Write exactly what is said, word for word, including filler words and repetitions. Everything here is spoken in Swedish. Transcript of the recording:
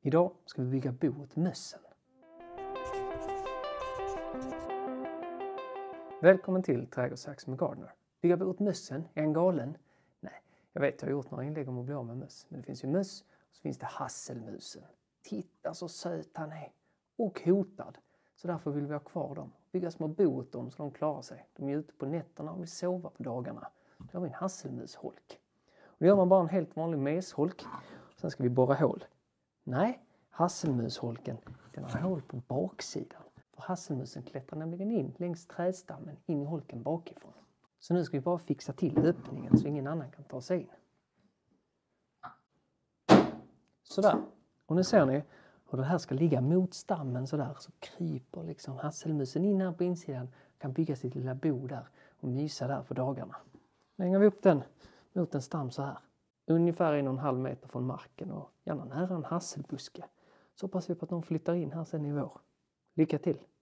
Idag ska vi bygga bo åt mössen. Välkommen till Trädgårdshacks med Gardener. Bygga bo åt mössen, är en galen? Nej, jag vet jag har gjort några inlägg om att bli av med möss. Men det finns ju möss och så finns det hasselmusen. Titta så söt han är. Och hotad. Så därför vill vi ha kvar dem. Bygga små bo åt dem så de klarar sig. De är ute på nätterna och vill sova på dagarna. Då har vi en hasselmusholk. Och då gör man bara en helt vanlig mesholk. Sen ska vi borra hål. Nej, hasselmusholken den har hål på baksidan. För hasselmusen klättrar nämligen in längs trädstammen in i holken bakifrån. Så nu ska vi bara fixa till öppningen så ingen annan kan ta sig in. Sådär. Och nu ser ni hur det här ska ligga mot stammen sådär. Så kryper liksom hasselmusen in här på insidan. Kan bygga sitt lilla bo där och mysa där på dagarna. Lägger vi upp den mot en stam så här. Ungefär en och en halv meter från marken och gärna nära en hasselbuske. Så hoppas vi på att de flyttar in här sen i vår. Lycka till!